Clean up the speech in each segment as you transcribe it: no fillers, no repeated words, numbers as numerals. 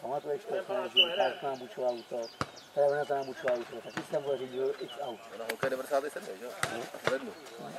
Pamatuješ to, že tak nám bučoval auto, Trevena tam bučoval auto, taky jsem byl řídil x aut. Na holka 97, že jo? V lednu.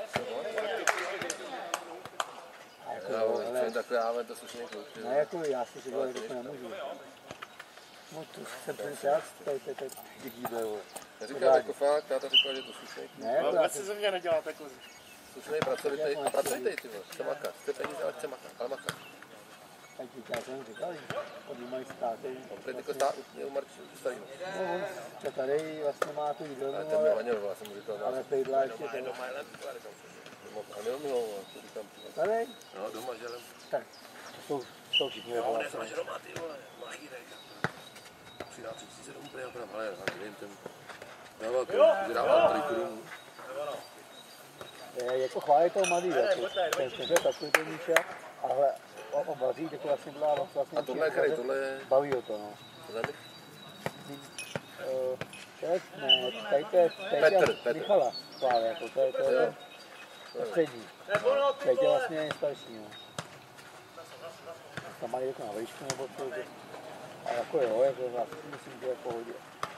Já takhle, ale to slušný kluk. Ne, jako já si říkal, že to nemůžu. No to jsem přesvědčil, to je díble, vole. Neříkám jako fakt, táta říkal, že je to slušný. Ne, jako vůbec si ze mě neděláte kozy. Slušný, pracovitej a pracovitej, ty vole. Chce makat, chce peníze, ale chce makat, ale makat. Tak já jsem říkal, odjímají státy. Jako stát, je u Marčů, starýho. No, on tady vlastně má tu jídelnu, ale... ten mi vaněl, já jsem mu říkal, ale pejdla ještě to. Doma je lepší, a měl mi ho, to říkám. Tady? No, doma želem. Tak, to jsou všichni nebo vlastně. No, doma, ty vole, machírek. Přidá 37 úplně, ale já nevím, ten... Dával 3 korun. Jako chválí toho mladý, ten je takový ten míče, ale on vaří, tak vlastně byla vlastně... A tohle je který, tohle je... Baví ho to, no. Tohle je... Petr. Michala chválí, jako to je střední. Teď je vlastně starší, no. Tam mají jako na výšku nebo co, a jako jo, jako vlastně myslím, že je v pohodě.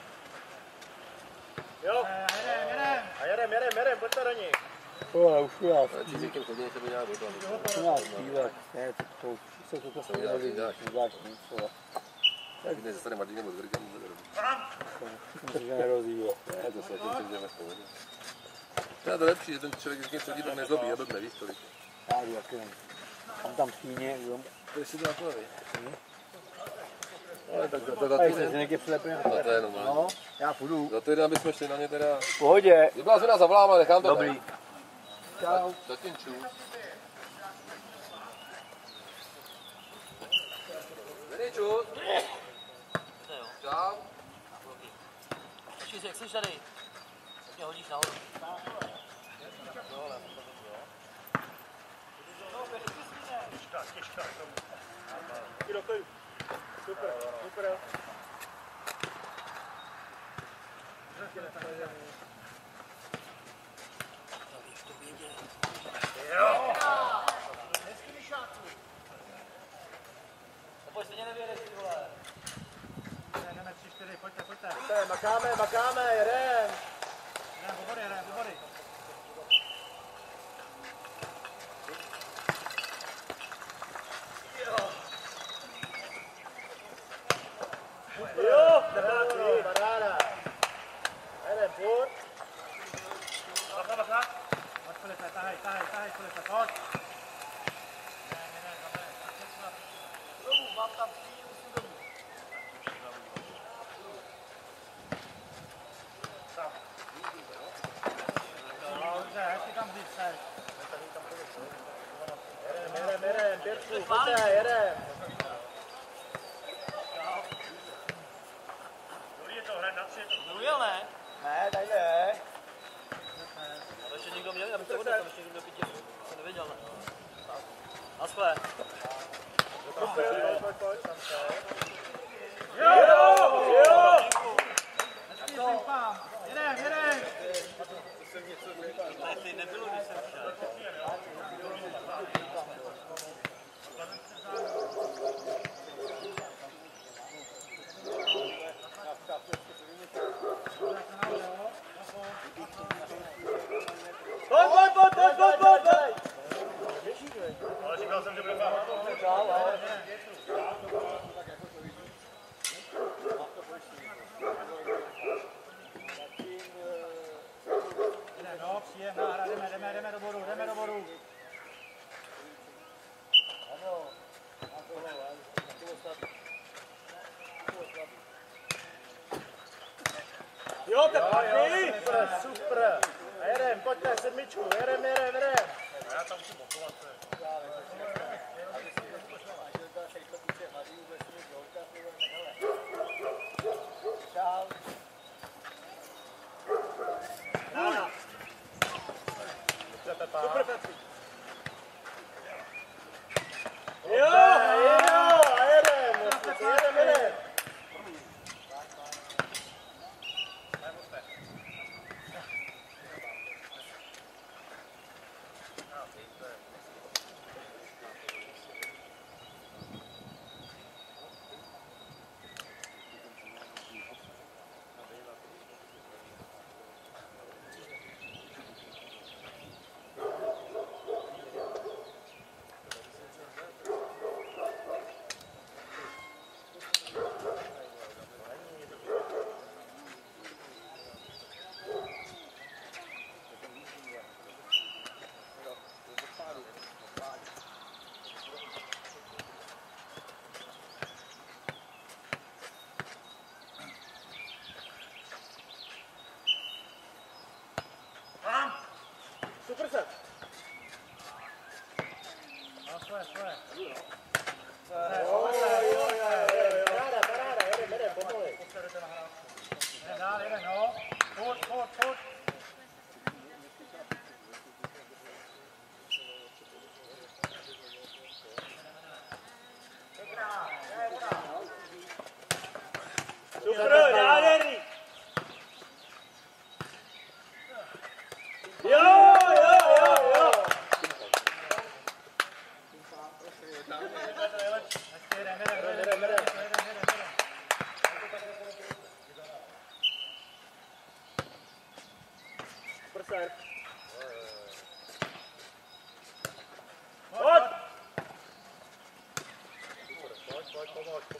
Jo, a jedem, pojďte do ní. Ale už já. Čísíkem chodně se by nějak do toho. U nás pílek, ne, to stejně nevidíš, nezdáš nic, ale. Tak když se stane Martinem od Grkem, to nerozdí. Myslím, že nerozí, jo. Ne, to se tím jdeme v pohodě. To je to lepší, že ten člověk, když chodí, tak nezlobí, a nevíš tolik. Já jdu taky nem. Mám tam skýně, jo. Jestli to takové ví. Ale tak A jestli se někde přilepím. No to je normální. No, já půjdu. Za týden bychom šli na ně teda... V pohodě. Kdyby vás nás zavolám, ale nechám to. Dobrý. Čau. Zatím čus. Vede čus. Čau. Jak jsi tady? Mě hodíš nahoru. Těžká. Jdi do klidu. Super. Jo! Pojď, stejně nevědeš, ty vole. Jdeme 3-4, pojďte. Makáme, jedem. Jedem, do vody. Jo, paráda. Jedem, půjď. Bacha. Pojď, Filipe, tahej, Filipe, pojď. Mám tam 3, musím domů. Dobře, hezky tam vzít, seš. Jedem, Pětku, pojďte, jedem. Dobrý je to hrát na 3, je to Ujel, ne? Ne, tady ne. Ale ještě někdo měl, já bych to odnesl, ještě někdo pitě. Jsem nevěděl, ne? Naschle. Pojď. Jo! Jedem. Ty nebylo, když jsem šel. Pojď! Ale říkal jsem, že bude fakt. No, příjemná, jdeme do bodu. Jo, super. A jedem, pojďte, 7, jedem. Já tam musím blokovat. Čau. Super, Petr. Jo, a jedem.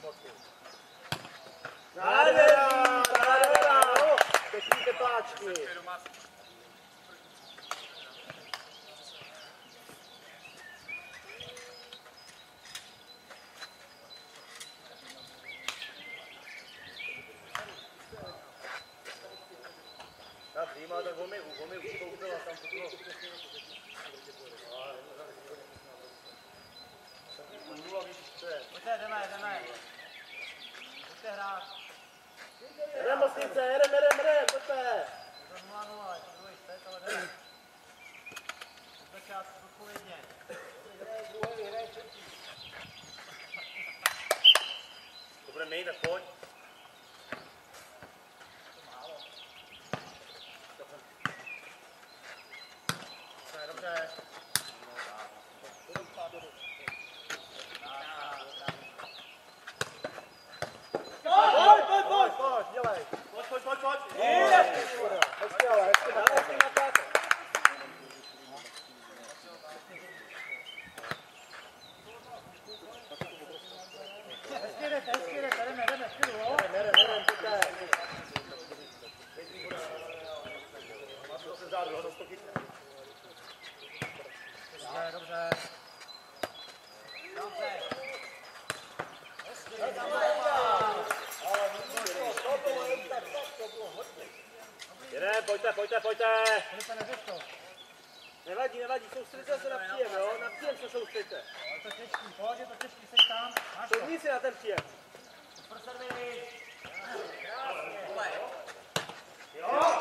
Nádherná! Pěkný tepláčky. Tak zjímá, tak ho mi určitě udělá tam puklo. Pojďte, jdeme. Pojďte hrát. Jedem Mostnice, jedem, pojďte. To 0-0, je to druhý set, ale jdeme. Od začátku zodpovědně. To bude mít, tak pojď. Dobře. Pojď, dělej. Pojď. Hezky, ale hezky natáte. Hezky jdete, jdeme, stylu, jo? Jdeme, pojďte. Máš to se zádu, to to chytne. Dobře. Jedem, pojďte. Nevadí, soustředte se na příjem, jo? Na příjem se soustředte. Je to těžký, seš tam. Máš to. Šodní si na ten příjem. Pro servis. Jo?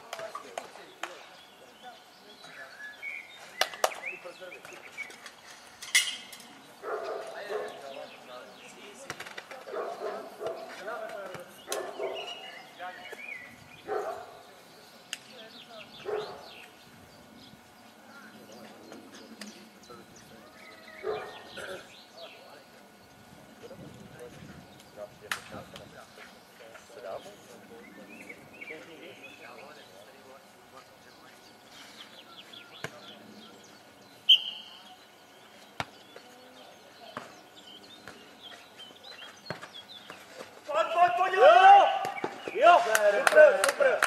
Pojď, jo, super.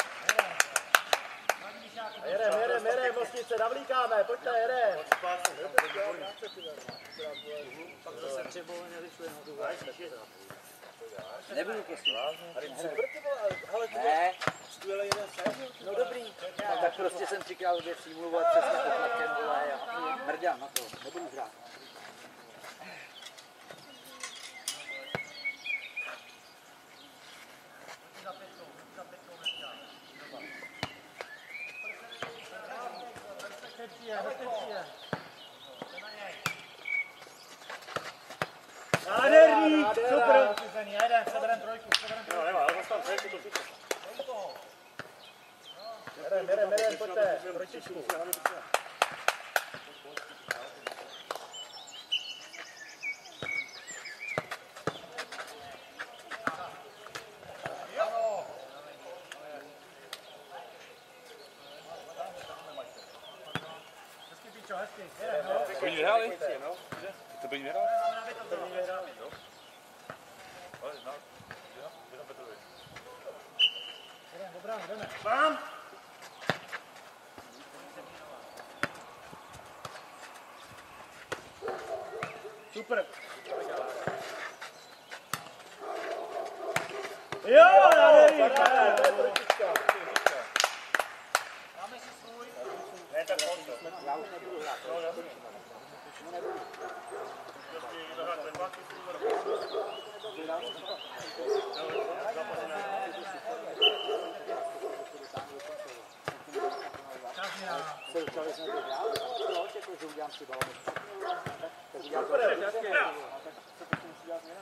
Jedem, Mostnice, navlíkáme, pojďte, jedem. Pak zase třeba nevyšli na tu. Nebudu prostě. Ne. No dobrý. No, tak prostě jsem říkal, že si mluvil přesně pod tlakem, vole, a mrdám na to. Nebudu hrát. Nádherný, super. Jeden, seberem trojku. No, nemá, ale zase tam trojku, to chytne. Jedem, pojďte, trojčičku. První vyhráli? To první vyhráli? Mám. Super. Jo, nádherný. Dáme si svůj. Ne, tak konto. Já už nebudu hrát. No nebudu. Se učili jsme to dělat, ale proč, jako, že udělám si balony. Tak udělám to, tak co to musí dělat jinak.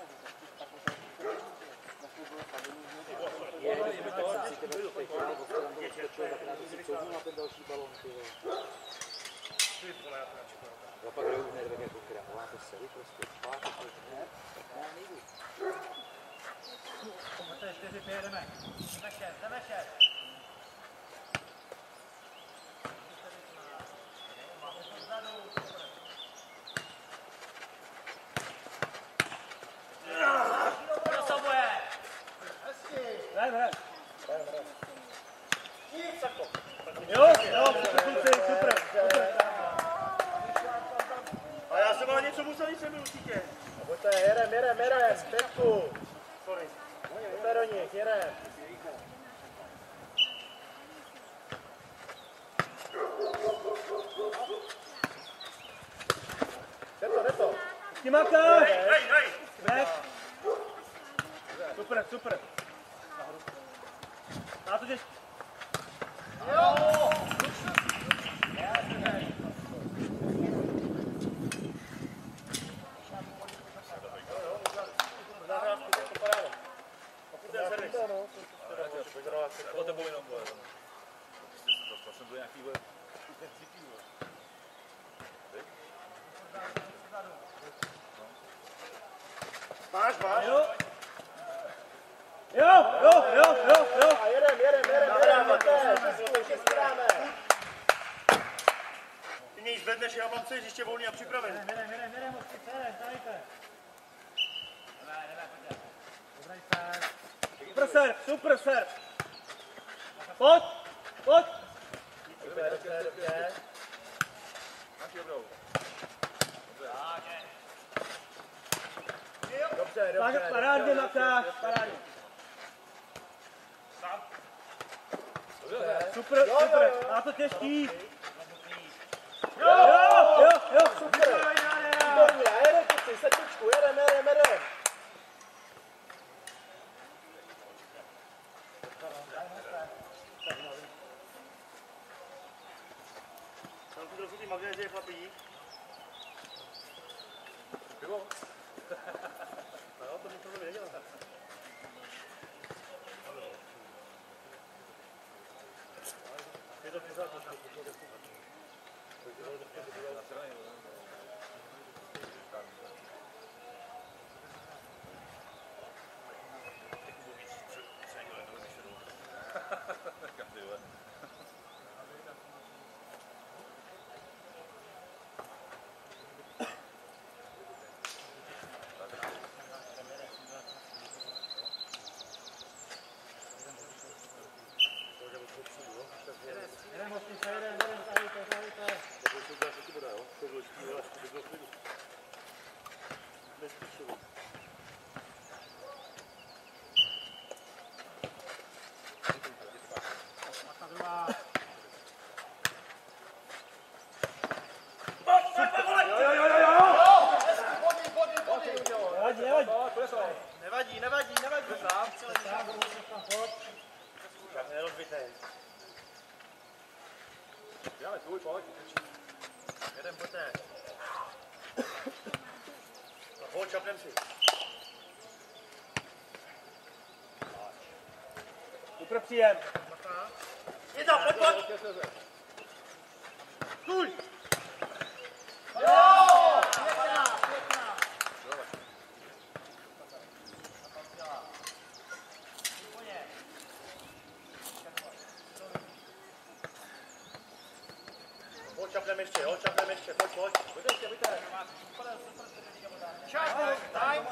Si tebe spěchal, bo tam bylo skočil, tak rád si couvnul na ten další balon, ty vole. Já pak hraju hned tak jako kráva, to seri prostě, pátek, ne, já nejdu. Pojďte, 4-5, jdeme. Jdeme šest. nich, jedem. Jde to. Timaka! Hej! Back! Super. Na to těžký. Máš. Jo. A jedem. Ty mě zvedneš, já mám celý ještě volný a připravený. Jdeme, dajte. Super serv. Pojď. Dobře. Dobře. Parádně, Makáš, parádně. Super. Na to těžký. Jo. Super. Výborně, a jedem kluci, sedmičku, jedem. Tam tu trochu ty magnézie chlapí. Pivo? No, to mi to nedělá. Je to pořád. Nevadí. Tak nerozbitej. Děláme tvůj, pojď. Jedem poté. A pojď, čapnem si. Super příjem. Je to, pojď. Stůj. Čapneme ještě, pojď. Buďte. Time.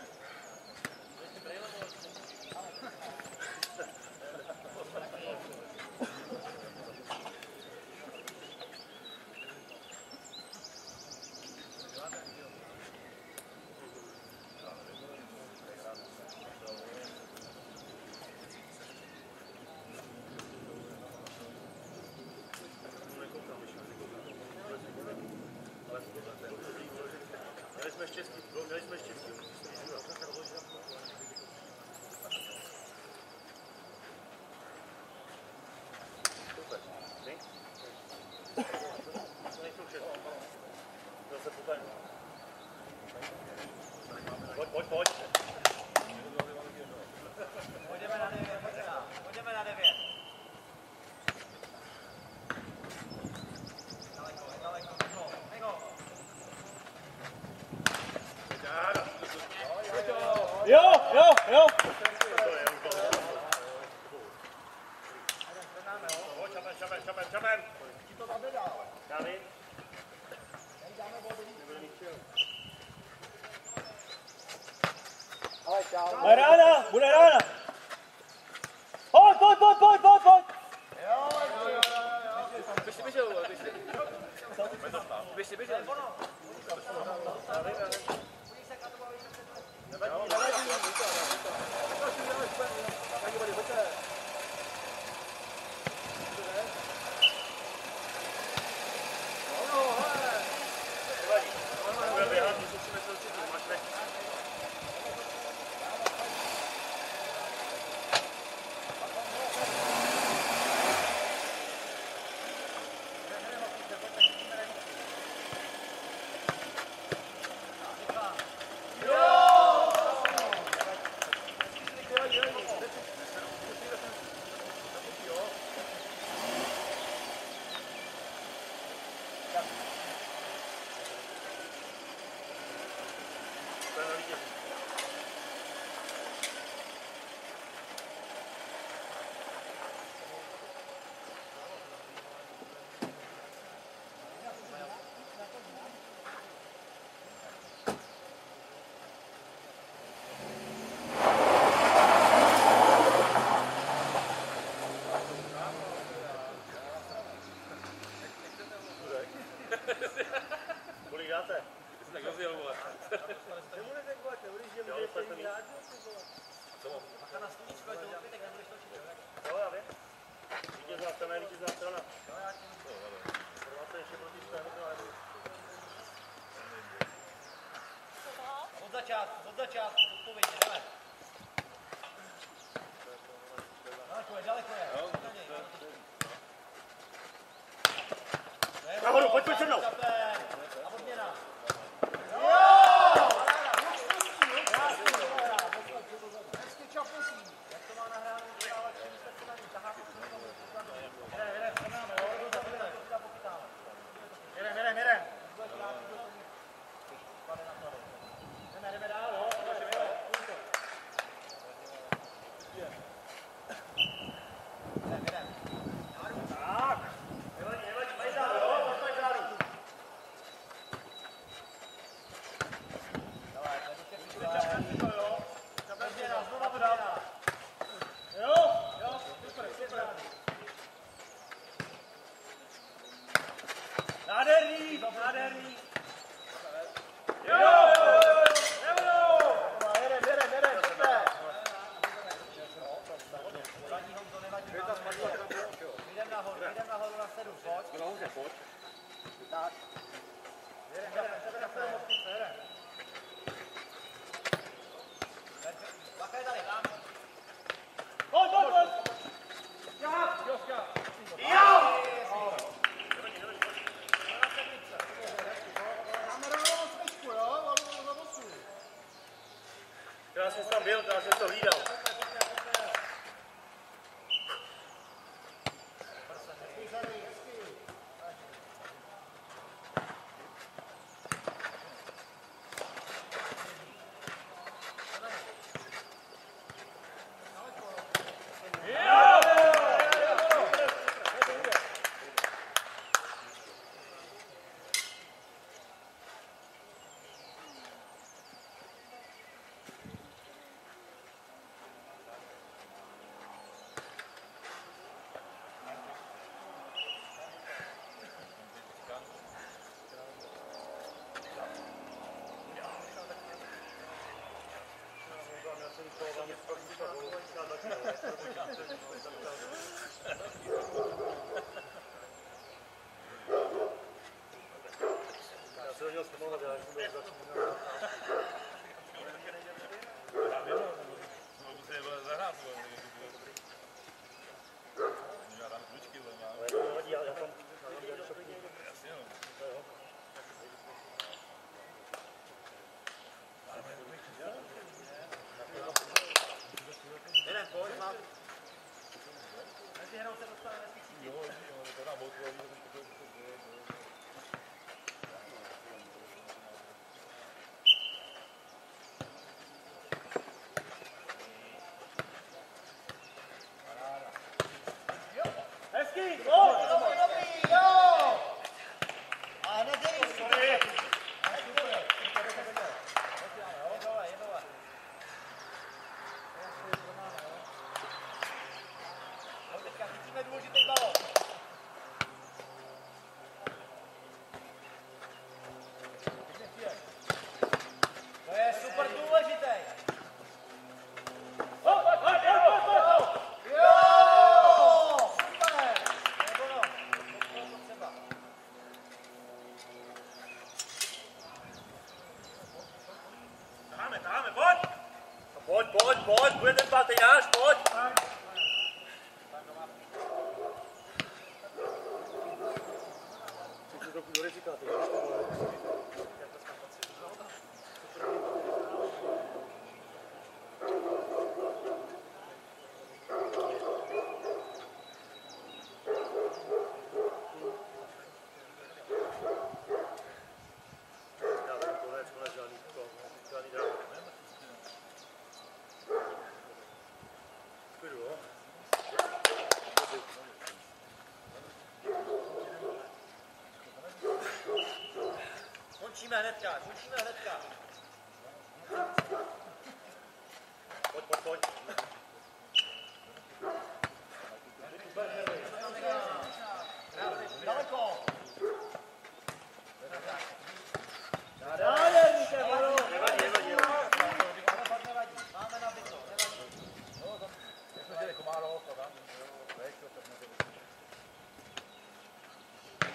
Měli jsme štěstí. Super. To nejsou všechno. Zase putaj. Pojď. Pojďeme na 9. Daleko. Jo. Čapen. Ti to dáme dál. Dáme. Bude rána. Pojď. Běžte. Nevadí. Kolik dáte? Ty jsi tak rozjel, vole. Nemu neřek, vole, neuřížím, že jste jim rád, Co? Bacha na sluníčko, je to opětek, nebudeš točit. jo, já vím. Vítězná strana. Jo, já ti Máte ještě proti svému, to nebudu. od začátku, odpovědně, jdeme. Daleko je. Nahoru, pojď se mnou. A odměna. Jak to má nahráno, vydávat, že jste se na ní tahá, Jedem. jdeme dál, jo. Tak. Nevadí, mají záru, jo, mají záru. Nádherný. Jdem nahoru na 7, pojď. Tak. Bacha je tady, tam. Pojď. Krásně jsi tam byl, krásně jsi to hlídal. Já se hodil zpomovat, já jsem byl začínal. Nevadí, já tam Jeden, pojď, mám. Mezi hranou se dostane nesmící. hezký, Dobrý, jo! A hned je teďka chytíme důležitý balon. Musíme hnedka. Pojď. Daleko. Nevadí. Máme nabito, nevadí.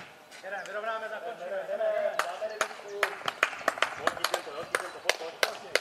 Vyrovnáme, zakončíme. Jdeme. Pojď.